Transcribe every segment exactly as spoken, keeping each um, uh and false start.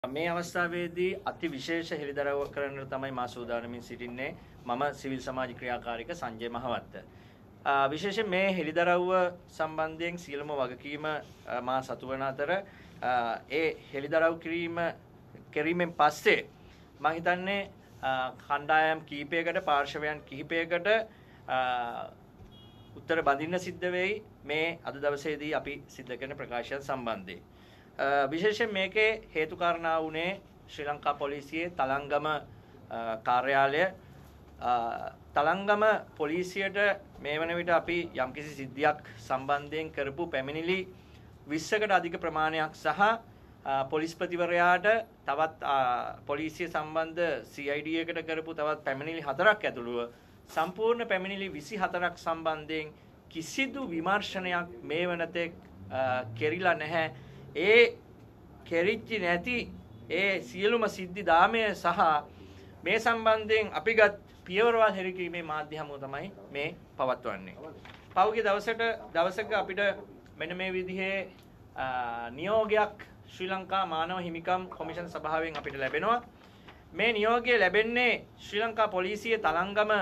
මේ අවස්ථාවේදී අති විශේෂ හෙළිදරව් කරන්න තමයි මා සූදානමින් සිටින්නේ මම සිවිල් සමාජ ක්‍රියාකාරික සංජය මහවත්ත. විශේෂයෙන් මේ හෙළිදරව්ව සම්බන්ධයෙන් සියලුම වගකීම මා සතු වන අතර ඒ හෙළිදරව් කිරීම කිරීමෙන් පස්සේ මම හිතන්නේ කණ්ඩායම් කීපයකට පාර්ශවයන් කිහිපයකට උත්තර බඳින්න සිද්ධ වෙයි මේ අද දවසේදී අපි සිද්ධ කරන ප්‍රකාශයන් සම්බන්ධයෙන්. විශේෂයෙන් මේකේ හේතු කාරණා වුණේ ශ්‍රී ලංකා පොලිසියේ තලංගම කාර්යාලය තලංගම පොලිසියට මේ වන විට අපි යම්කිසි සිද්ධියක් සම්බන්ධයෙන් කරපු පැමිණිලි විස්සකට අධික ප්‍රමාණයක් සහ පොලිස්පතිවරයාට තවත් පොලිසිය සම්බන්ධ සී අයි ඩී එකට කරපු තවත් පැමිණිලි හතරක් ඇතුළුව සම්පූර්ණ පැමිණිලි විසි හතරක් සම්බන්ධයෙන් කිසිදු විමර්ශනයක් මේ වනතෙක් කෙරිලා නැහැ. ඒ කෙරිච්චි නැති ඒ සියලුම සිද්ධි දාමය සහ මේ සම්බන්ධයෙන් අපිගත් පියවරවල් හෙළිකිරීමේ මාධ්‍ය හමුව තමයි මේ පවත්වන්නේ. පහුගිය දවසට දවසක අපිට මෙන්න මේ විදිහේ නියෝගයක් ශ්‍රී ලංකා මානව හිමිකම් කොමිෂන් සභාවෙන් අපිට ලැබෙනවා. මේ නියෝගය ලැබෙන්නේ ශ්‍රී ලංකා පොලිසියේ තලංගම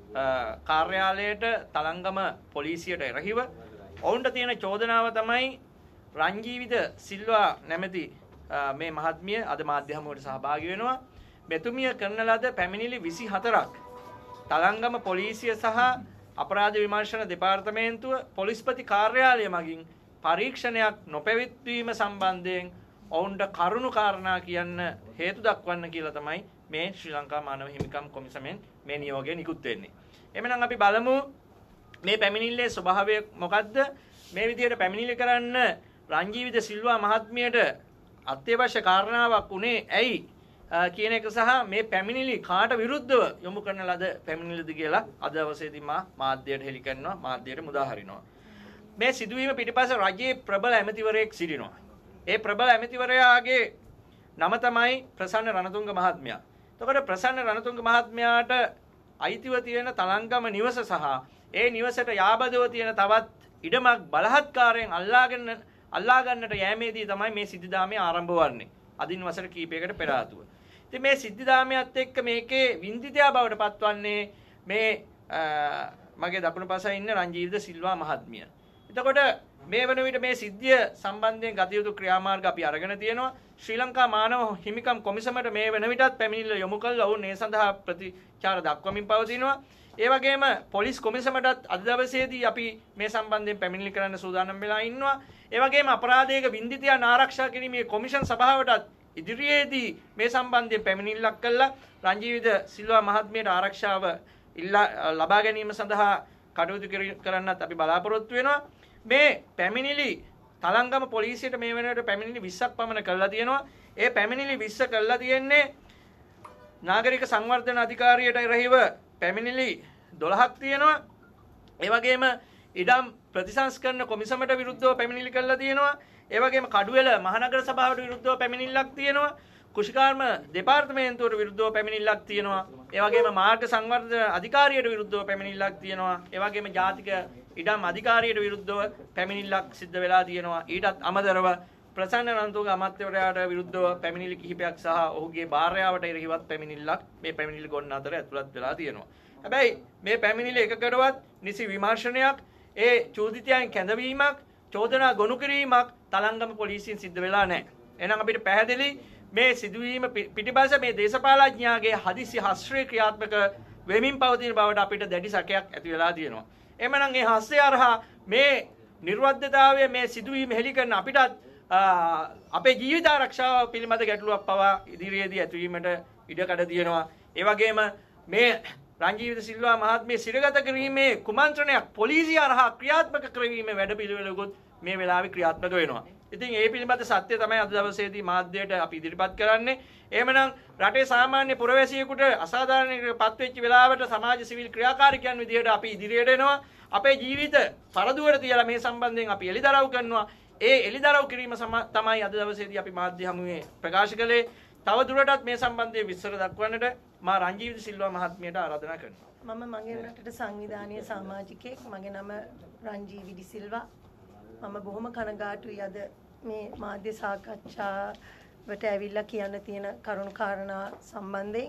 කාර්යාලයට තලංගම පොලිසියට එරෙහිව ඔවුන්ට තියෙන චෝදනාව තමයි රංජීවිත සිල්වා නැමැති මේ මහත්මිය අද මාධ්‍ය හමුවට සහභාගී වෙනවා. මෙතුමිය කරන ලද පැමිණිලි විසි හතරක් තලංගම පොලිසිය සහ අපරාධ විමර්ශන දෙපාර්තමේන්තුව පොලිස්පති කාර්යාලය මගින් පරීක්ෂණයක් නොපැවැත්වීම සම්බන්ධයෙන් ඔවුන්ට කරුණු කාරණා කියන්න හේතු දක්වන්න කියලා තමයි මේ ශ්‍රී ලංකා මානව හිමිකම් කොමිසමෙන් මේ නියෝගය නිකුත් වෙන්නේ. එhmenan අපි බලමු මේ පැමිණිල්ලේ ස්වභාවය මොකද්ද? මේ විදිහට පැමිණිලි කරන්න රංජීවිත සිල්වා මහත්මියට අත්‍යවශ්‍ය කාරණාවක් උනේ ඇයි කියන එක සහ මේ පැමිණිලි කාට විරුද්ධව යොමු කරන ලද පැමිණිලිද කියලා අද දවසේදී මා මාධ්‍යයට හෙළි කරනවා, මාධ්‍යයට මුදා හරිනවා. මේ සිදුවීම පිටිපස්ස රජයේ ප්‍රබල ඇමතිවරයෙක් සිටිනවා. ඒ ප්‍රබල ඇමතිවරයාගේ නම තමයි ප්‍රසන්න රණතුංග මහත්මයා. එතකොට ප්‍රසන්න රණතුංග මහත්මයාට අයිතිව තියෙන තලංගම නිවස සහ ඒ නිවසට යාබදව තියෙන තවත් ඉඩමක් බලහත්කාරයෙන් අල්ලාගෙන අල්ලා ගන්නට යෑමේදී තමයි මේ සිද්ධාමය ආරම්භ වන්නේ. අදින් වසර කීපයකට පෙර ආතුව. ඉතින් මේ සිද්ධාමයත් එක්ක මේකේ වින්දිතයා බවට පත්වන්නේ මේ මගේ දකුණු පසේ ඉන්න රංජීවිත සිල්වා මහත්මිය. එතකොට මේ වන විට මේ සිද්ධිය සම්බන්ධයෙන් ගත යුතු ක්‍රියාමාර්ග අපි අරගෙන තියෙනවා. ශ්‍රී ලංකා මානව හිමිකම් කොමිසමට මේ වන විටත් පැමිණිල්ල යොමු කළා. ඔවුන් ඒ සඳහා ප්‍රතිචාර දක්වමින් පවතිනවා. ඒ වගේම පොලිස් කොමිසමටත් අද දවසේදී අපි මේ සම්බන්ධයෙන් පැමිණිලි කරන්න සූදානම් වෙලා ඉන්නවා. ඒ වගේම අපරාධයක වින්දිතයන් ආරක්ෂා කිරීමේ කොමිෂන් සභාවටත් ඉදිරියේදී මේ සම්බන්ධයෙන් පැමිණිල්ලක් කළා. රංජීවිත සිල්වා මහත්මියට ආරක්ෂාව ලබා ගැනීම සඳහා කටයුතු කරන්නත් අපි බලාපොරොත්තු වෙනවා. මේ පැමිණිලි තලංගම පොලිසියට මේ වෙනකොට පැමිණිලි විස්සක් පමණ කළා තියෙනවා. ඒ පැමිණිලි විස්ස කළා තියෙන්නේ නාගරික සංවර්ධන අධිකාරියට එරෙහිව පැමිණිලි දොළහක් තියෙනවා. ඒ වගේම ඉඩම් ප්‍රතිසංස්කරණ කොමිසමට විරුද්ධව පැමිණිලි කළා තියෙනවා. ඒ වගේම කඩුවෙල මහනගර සභාවට විරුද්ධව පැමිණිල්ලක් තියෙනවා. කුෂිකාර්ම දෙපාර්තමේන්තුවට විරුද්ධව පැමිණිල්ලක් තියෙනවා. ඒ වගේම මාර්ග සංවර්ධන අධිකාරියට විරුද්ධව පැමිණිල්ලක් තියෙනවා. ඒ වගේම ජාතික ඉඩම් අධිකාරියට විරුද්ධව පැමිණිල්ලක් සිද්ධ වෙලා තියෙනවා. ඊටත් අමතරව ප්‍රසන්න රණතුංග අමාත්‍යවරයාට විරුද්ධව පැමිණිලි කිහිපයක් සහ ඔහුගේ භාර්යාවට එරෙහිවත් පැමිණිල්ලක් මේ පැමිණිලි ගොන්න අතර ඇතුළත් වෙලා තියෙනවා. හැබැයි මේ පැමිණිලි එකකටවත් නිසි විමර්ශනයක්, ඒ චෝදිතයන් කැඳවීමක්, චෝදනා ගොනු කිරීමක් තලංගම පොලිසියෙන් සිද්ධ වෙලා නැහැ. එහෙනම් අපිට පැහැදිලි මේ සිදුවීම පිටිපස්ස මේ දේශපාලඥයාගේ හදිසි හස්ත්‍රේ ක්‍රියාත්මක වෙමින් පවතින බවට අපිට දැඩි සැකයක් ඇති වෙලා තියෙනවා. එhmenan මේ හස්තය අරහා මේ නිර්වද්‍යතාවය මේ සිදුවීම හෙළි කරන අපිටත් අපේ ජීවිත ආරක්ෂාව පිළිබඳ ගැටලුවක් පවා ඉදිරියේදී ඇතිවීමට ඉඩකඩ තියෙනවා. ඒ වගේම මේ රංජීවිත සිල්වා මහත්මිය සිරගත කිරීමේ කුමන්ත්‍රණයක් පොලිසිය අරහා ක්‍රියාත්මක කිරීමේ වැඩපිළිවෙලකුත් මේ වෙලාවේ ක්‍රියාත්මක වෙනවා. ඉතින් ඒ පිළිබඳ සත්‍ය තමයි අද දවසේදී මාධ්‍යයට අපි ඉදිරිපත් කරන්නේ. එහෙමනම් රටේ සාමාන්‍ය පුරවැසියෙකුට අසාධාරණයකට පත්වෙච්ච වෙලාවට සමාජ සිවිල් ක්‍රියාකාරිකයන් විදිහට අපි ඉදිරියට එනවා. අපේ ජීවිත පරදුවට තියලා මේ සම්බන්ධයෙන් අපි එළිදරව් කරනවා. ඒ එළිදරව් කිරීම තමයි අද දවසේදී අපි මාධ්‍ය හමුවේ ප්‍රකාශ කළේ. තව දුරටත් මේ සම්බන්ධයෙන් විස්තර දක්වන්නට මා රංජීවිත සිල්වා මහත්මියට ආරාධනා කරනවා. මම මගේ රටට සංවිධානීය සමාජිකයෙක්. මගේ නම රංජීවිත සිල්වා. මම බොහොම කනගාටුයි අද මේ මාධ්‍ය සාකච්ඡා වට ඇවිල්ලා කියන්න තියෙන කරුණු කාරණා සම්බන්ධයෙන්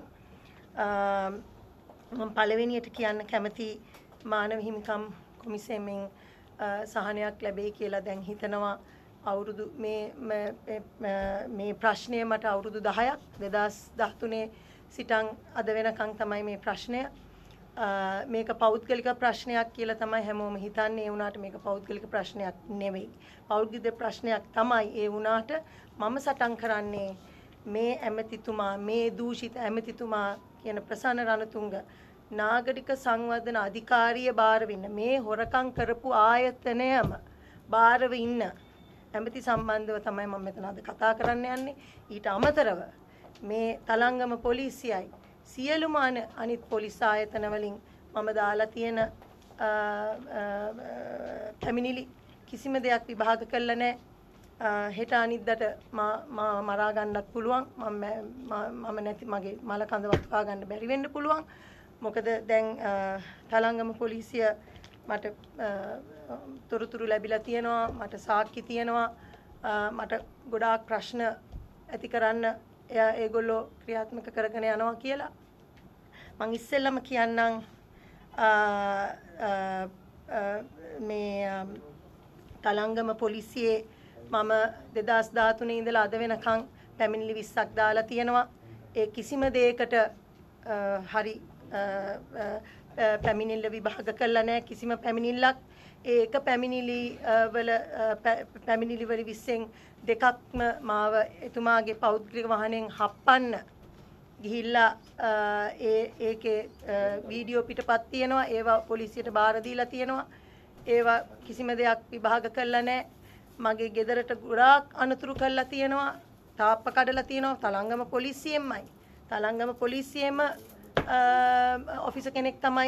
මම පළවෙනියට කියන්න කැමති මානව හිමිකම් කොමිසමෙන් සහනයක් ලැබෙයි කියලා දැන් හිතනවා. අවුරුදු මේ මේ ප්‍රශ්නය මට අවුරුදු දහයක් දෙදාස් දහතුනේ සිටන් අද වෙනකන් තමයි මේ ප්‍රශ්නය. මේක පෞද්ගලික ප්‍රශ්නයක් කියලා තමයි හැමෝම හිතන්නේ. ඒ වුණාට මේක පෞද්ගලික ප්‍රශ්නයක් නෙවෙයි. පෞද්ගලික ප්‍රශ්නයක් තමයි. ඒ වුණාට මම සටන් කරන්නේ මේ ඇමතිතුමා මේ දූෂිත ඇමතිතුමා කියන ප්‍රසන්න රණතුංග නාගරික සංවර්ධන අධිකාරිය බාරව ඉන්න මේ හොරකම් කරපු ආයතනයම බාරව ඉන්න ඇමති සම්බන්ධව තමයි මම මෙතන අද කතා කරන්න යන්නේ. ඊට අමතරව මේ තලංගම පොලිසියයි සියලුම අනිත් පොලිස් ආයතන වලින් මම දාලා තියෙන පැමිණිලි කිසිම දෙයක් විභාග කළා නැහැ. හෙට අනිද්දාට මා මරා ගන්නත් පුළුවන්. මම මම නැති මගේ මල කඳ වත්වා ගන්න බැරි වෙන්න පුළුවන්. මොකද දැන් තලංගම පොලිසිය මට තොරතුරු ලැබිලා තියෙනවා. මට සාක්ෂි තියෙනවා. මට ගොඩාක් ප්‍රශ්න ඇති කරන්න එයා ඒගොල්ලෝ ක්‍රියාත්මක කරගෙන යනවා කියලා. මම ඉස්සෙල්ලම කියන්නම් මේ තලංගම පොලිසියේ මම දෙදාස් දහතුනේ ඉඳලා අද වෙනකන් පැමිණිලි විස්සක් දාලා තියෙනවා. ඒ කිසිම දෙයකට හරි පැමිණිල්ල විභාග කළා නැහැ. කිසිම පැමිණිල්ලක් ඒ එක පැමිණිලි වල පැමිණිලි වල විස්සෙන් දෙකක්ම මාව එතුමාගේ පෞද්ගලික වාහනයෙන් හප්පන්න ගිහිල්ලා ඒ ඒකේ වීඩියෝ පිටපත් තියෙනවා. ඒවා පොලිසියට බාර දීලා තියෙනවා. ඒවා කිසිම දෙයක් විභාග කළා නැහැ. මගේ ගෙදරට ගොඩාක් අනතුරු කළා තියෙනවා. තාප්ප කඩලා තියෙනවා. තලංගම පොලිසියෙන්මයි. තලංගම පොලිසියෙම ඔෆිසර් කෙනෙක් තමයි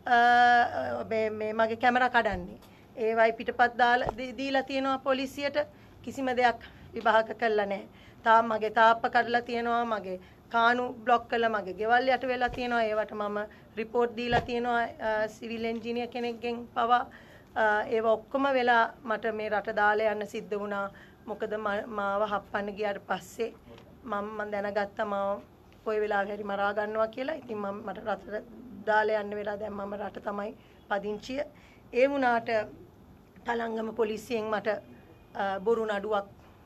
මේ මගේ කැමරා කඩන්නේ. ඒවයි පිටපත් දාලා දීලා තියෙනවා පොලිසියට. කිසිම දෙයක් විභාග කළා නැහැ. තාම මගේ තාප්ප කඩලා තියෙනවා. මගේ කාණු බ්ලොක් කළා. මගේ ගෙවල් යට වෙලා තියෙනවා. ඒවට මම රිපෝට් දීලා තියෙනවා සිවිල් එන්ජිනියර් කෙනෙක්ගෙන් පවා. ඒව ඔක්කොම වෙලා මට මේ රට දාලා යන්න සිද්ධ වුණා. මොකද මාව හප්පන්න ගියාට පස්සේ මම මම දැනගත්තා මාව කොයි වෙලාවෙ හරි මරා ගන්නවා කියලා. ඉතින් මම මට රටට දාලා යන්න වෙලා දැන් මම රට තමයි පදිංචිය. ඒ වුණාට තලංගම පොලිසියෙන් මට බොරු නඩුවක්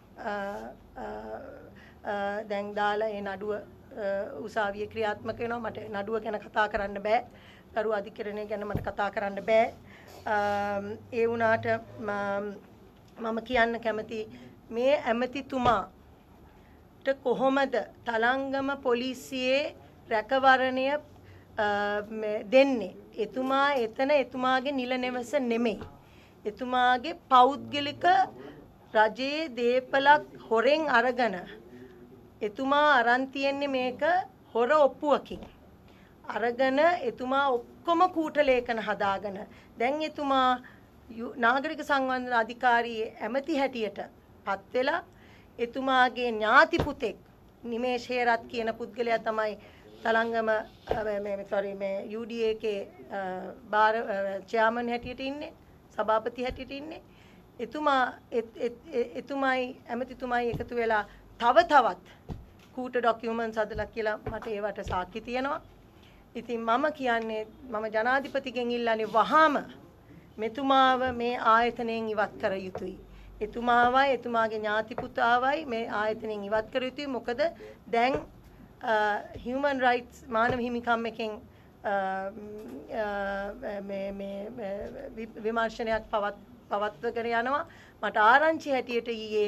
දැන් දාලා ඒ නඩුව උසාවියේ ක්‍රියාත්මක වෙනවා. මට නඩුව ගැන කතා කරන්න බෑ. ගරු අධිකරණය ගැන මට කතා කරන්න බෑ. ඒ වුණාට මම කියන්න කැමති මේ ඇමතිතුමාට කොහොමද තලංගම පොලිසියේ රැකවරණය දෙන්නේ? එතුමා එතන එතුමාගේ නිල නිවස නෙමෙයි. එතුමාගේ පෞද්ගලික රජයේ දීපලක් හොරෙන් අරගෙන එතුමා අරන් තියන්නේ මේක හොර ඔප්පුවකින් අරගෙන එතුමා ඔක්කොම කූට ලේඛන හදාගෙන දැන් එතුමා නාගරික සංවර්ධන අධිකාරියේ ඇමති හැටියට පත් වෙලා එතුමාගේ ඥාති පුතෙක් නිමේෂ් හේරත් කියන පුද්ගලයා තමයි තලංගම මේ සෝරි මේ යූ ඩී ඒ කේ බාර චෙයාමන් හැටියට ඉන්නේ සභාපති හැටියට ඉන්නේ එතුමා එතුමයි ඇමතිතුමයි එකතු වෙලා තව තවත් කූට ඩොකියුමන්ට්ස් හදලා කියලා මට ඒවට සාක්ෂි තියෙනවා. ඉතින් මම කියන්නේ මම ජනාධිපතිගෙන් ඉල්ලන්නේ වහාම මෙතුමාව මේ ආයතනයෙන් ඉවත් කර යුතුයි. එතුමාවයි එතුමාගේ ඥාති පුතාවයි මේ ආයතනයෙන් ඉවත් කර යුතුයි. මොකද දැන් human rights මානව හිමිකම් එකෙන් මේ මේ විමර්ශනයක් පවත් පවත්වගෙන යනවා. මට ආරංචි හැටියට ඊයේ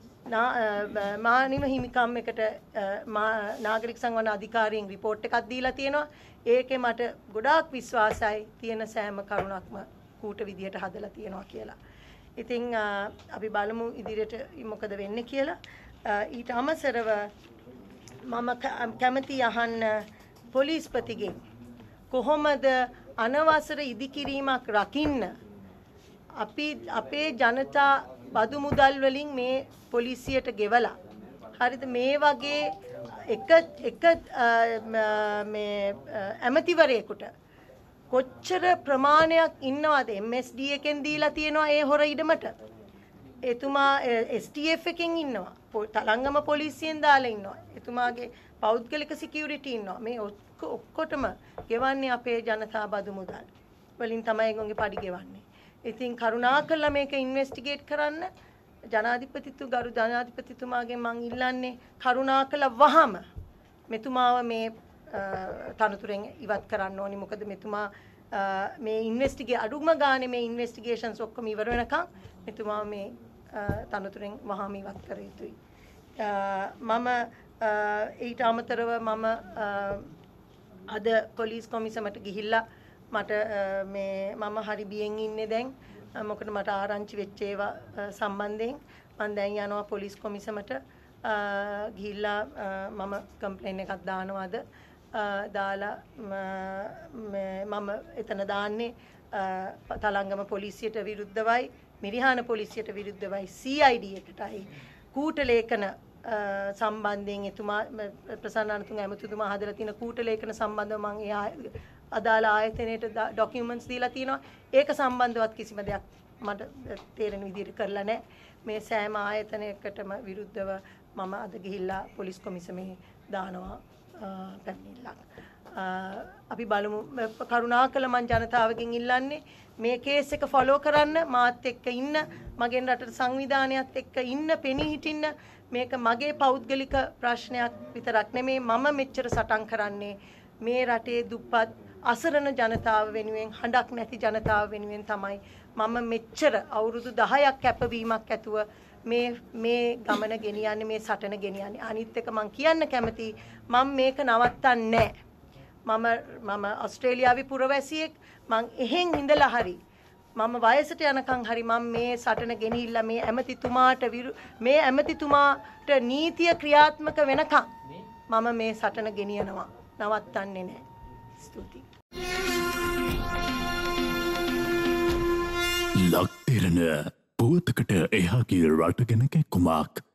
මානව හිමිකම් එකට නාගරික සංවර්ධන අධිකාරියෙන් රිපෝට් එකක් දීලා තියෙනවා. ඒකේ මට ගොඩාක් විශ්වාසයි තියෙන සෑම කරුණක්ම කූට විදියට හදලා තියෙනවා කියලා. ඉතින් අපි බලමු ඉදිරියට මොකද වෙන්නේ කියලා. ඊට අමතරව මම කැමති අහන්න පොලිස්පතිගෙන් කොහොමද අනවසර ඉදිකිරීමක් රකින්න අපි අපේ ජනතා බදු මුදල් වලින් මේ පොලිසියට ගෙවලා හරිද මේ වගේ එක එක මේ ඇමතිවරයෙකුට කොච්චර ප්‍රමාණයක් ඉන්නවද එම් එස් ඩී එකෙන් දීලා තියෙනවා ඒ හොර ඉඩමට එතුමා එස් ටී එෆ් එකෙන් ඉන්නවා තලංගම පොලිසියෙන් දාලා ඉන්නවා. එතුමාගේ පෞද්ගලික සිකියුරිටි ඉන්නවා. මේ ඔක්කොටම ගෙවන්නේ අපේ ජනතා බදු මුදල් වලින් තමයි ඒගොල්ලෝගේ පඩි ගෙවන්නේ. ඉතින් කරුණාකරලා මේක ඉන්වෙස්ටිගේට් කරන්න ජනාධිපතිතු ගරු ජනාධිපතිතුමාගෙන් මං ඉල්ලන්නේ කරුණාකරලා වහම මෙතුමාව මේ තනතුරෙන් ඉවත් කරන්න ඕනි. මොකද මෙතුමා මේ ඉන්වෙස්ටිගේ අඩුම ගානේ මේ ඉන්වෙස්ටිගේෂන්ස් ඔක්කොම ඉවර වෙනකම් මෙතුමා මේ තනතුරෙන් වහාම ඉවත් කර යුතුයි. මම ඊට අමතරව මම අද පොලිස් කොමිසමට ගිහිල්ලා මට මේ මම හරි බියෙන් ඉන්නේ දැන්. මොකද මට ආරංචි වෙච්ච ඒවා සම්බන්ධයෙන් මම දැන් යනවා පොලිස් කොමිසමට ගිහිල්ලා මම කම්ප්ලේන් එකක් දානවාද දාලා මම එතන දාන්නේ තලංගම පොලිසියට විරුද්ධවයි මිරිහාන පොලිසියට විරුද්ධවයි සී අයි ඩී එකටයි කූට ලේඛන සම්බන්ධයෙන් එතුමා ප්‍රසන්න අනතුංග ඇමතිතුමා හදලා තියෙන කූට ලේඛන සම්බන්ධව මම එයා අදාළ ආයතනයට ඩොකියුමන්ට්ස් දීලා තිනවා. ඒක සම්බන්ධවත් කිසිම දෙයක් මට තේරෙන විදිහට කරලා නැහැ. මේ සෑම ආයතනයකටම විරුද්ධව මම අද ගිහිල්ලා පොලිස් කොමිසමේ දානවා පැමිණිල්ලක්. අපි බලමු. කරුණාකර මං ජනතාවගෙන් ඉල්ලන්නේ මේ කේස් එක ෆලෝ කරන්න, මාත් එක්ක ඉන්න, මගෙන් රටට සංවිධානයත් එක්ක ඉන්න, පෙනී හිටින්න. මේක මගේ පෞද්ගලික ප්‍රශ්නයක් විතරක් නෙමෙයි. මම මෙච්චර සටන් කරන්නේ මේ රටේ දුප්පත් අසරණ ජනතාව වෙනුවෙන්, හඬක් නැති ජනතාව වෙනුවෙන් තමයි. මම මෙච්චර අවුරුදු දහයක් කැපවීමක් ඇතුව මේ මේ ගමන ගෙනියන්නේ, මේ සටන ගෙනියන්නේ. අනිත් එක මම කියන්න කැමතියි මම මේක නවත්තන්නේ නැහැ. මම මම ඕස්ට්‍රේලියාවේ පුරවැසියෙක්. මං එහෙන් ඉඳලා හරි මම වයසට යනකම් හරි මම මේ සටන ගෙනිහිල්ලා මේ ඇමතිතුමාට මේ ඇමතිතුමාට නීතිය ක්‍රියාත්මක වෙනකම් මම මේ සටන ගෙනියනවා. නවත්තන්නේ නැහැ. ස්තුතියි. ලක් දෙරණ පුවතකට එහාගේ රට ගැන කැක්කුමක්.